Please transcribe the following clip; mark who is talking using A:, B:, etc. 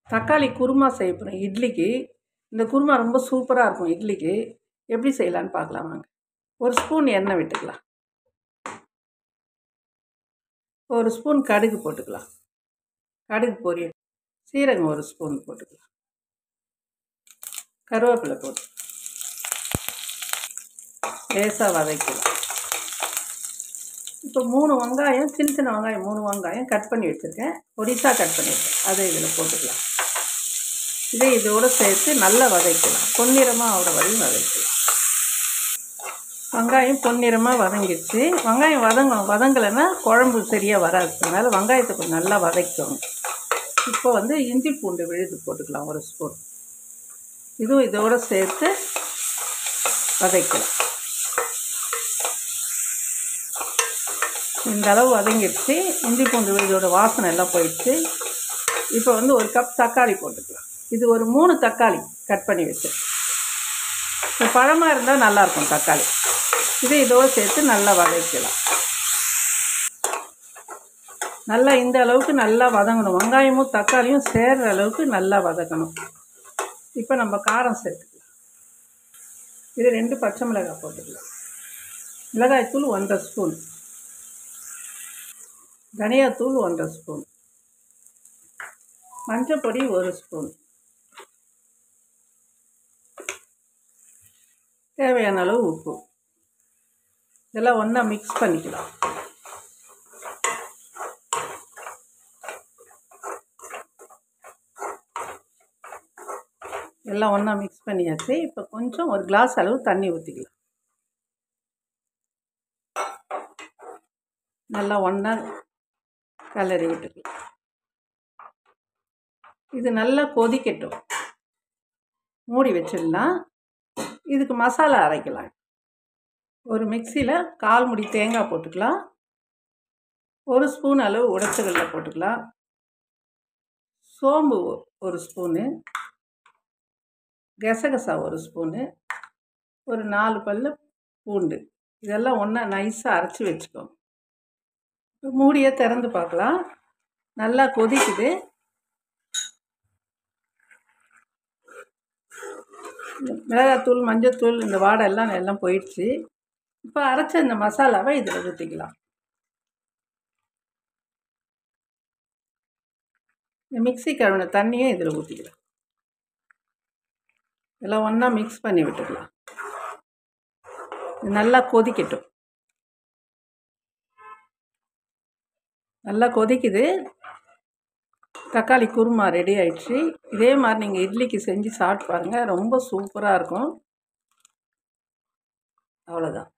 A: தக்காளி குருமா செய்ய போகிறேன் இட்லிக்கு. இந்த குருமா ரொம்ப சூப்பராக இருக்கும் இட்லிக்கு. எப்படி செய்யலான்னு பார்க்கலாம் வாங்க. ஒரு ஸ்பூன் எண்ணெய் விட்டுக்கலாம். ஒரு ஸ்பூன் கடுகு போட்டுக்கலாம். கடுகு பொரியல். சீரகம் ஒரு ஸ்பூன் போட்டுக்கலாம். கருவேப்பிலை போட்டு லேசாக வதக்கலாம். இப்போ 3 வெங்காயம், சின்ன சின்ன வெங்காயம் 3 வெங்காயம் கட் பண்ணி வச்சுருக்கேன். பொடிசாக கட் பண்ணியிருக்கேன். அதை இதில் போட்டுக்கலாம். இதை இதோடு சேர்த்து நல்லா வதக்கலாம். பொன்னிறமாக ஆகிற வரையும் வதக்கலாம். வெங்காயம் பொன்னிறமாக வதங்கிடுச்சு. வெங்காயம் வதங்கலைன்னா குழம்பு சரியாக வராது. அதனால் வெங்காயத்தை கொஞ்சம் நல்லா வதக்கணும். இப்போ இஞ்சி பூண்டு விழுது போட்டுக்கலாம் ஒரு ஸ்பூன். இதுவும் இதோடு சேர்த்து வதக்கலாம். இந்த அளவு வதங்கிடுச்சு. இஞ்சி பூண்டு விழுதோட வாசனை எல்லாம் போயிடுச்சு. இப்போ ஒரு கப் தக்காளி போட்டுக்கலாம். இது ஒரு 3 தக்காளி கட் பண்ணி வச்சுருக்கேன். இப்போ பழமாக இருந்தால் நல்லாயிருக்கும் தக்காளி. இதை இதோடு சேர்த்து நல்லா வதக்கலாம். நல்லா இந்த அளவுக்கு நல்லா வதங்கணும். வெங்காயமும் தக்காளியும் சேர்கிற அளவுக்கு நல்லா வதக்கணும். இப்போ நம்ம காரம் சேர்த்துக்கலாம். இது 2 பச்சை மிளகாய் போட்டுக்கலாம். மிளகாய்த்தூள் 1.5 ஸ்பூன். தனியாத்தூள் 1.5 ஸ்பூன். மஞ்சள் பொடி 1 ஸ்பூன். தேவையான அளவு உப்பு. இதெல்லாம் ஒன்றா மிக்ஸ் பண்ணிக்கலாம். எல்லாம் ஒன்றா மிக்ஸ் பண்ணியாச்சு. இப்போ கொஞ்சம் ஒரு கிளாஸ் அளவு தண்ணி ஊற்றிக்கலாம். நல்லா ஒன்றா கலரி விட்டுக்கலாம். இது நல்லா கொதிக்கட்டும். மூடி வச்சிடலாம். இதுக்கு மசாலா அரைக்கலாம். ஒரு மிக்சியில் 1/4 முடி தேங்காய் போட்டுக்கலாம். 1 ஸ்பூன் அளவு உடைச்ச கடலை போட்டுக்கலாம். சோம்பு 1 ஸ்பூனு. கசகசா 1 ஸ்பூனு. ஒரு 4 பல்லு பூண்டு. இதெல்லாம் ஒன்றா நைஸாக அரைச்சி வச்சுக்கோங்க. மூடியை திறந்து பார்க்கலாம். நல்லா கொதிக்குது. மிளகாத்தூள், மஞ்சத்தூள் இந்த வாடை எல்லாம் போயிடுச்சு. இப்போ அரைச்ச இந்த மசாலாவை இதில் ஊற்றிக்கலாம். இந்த மிக்ஸி கழுவின தண்ணியை இதில் ஊற்றிக்கலாம். இதெல்லாம் ஒன்றா மிக்ஸ் பண்ணி விட்டுக்கலாம். நல்லா கொதிக்கட்டும். நல்லா கொதிக்குது. தக்காளி குருமா ரெடி ஆயிடுச்சு. இதே மாதிரி நீங்கள் இட்லிக்கு செஞ்சு சாப்பிட்டு பாருங்கள். ரொம்ப சூப்பராக இருக்கும். அவ்வளோதான்.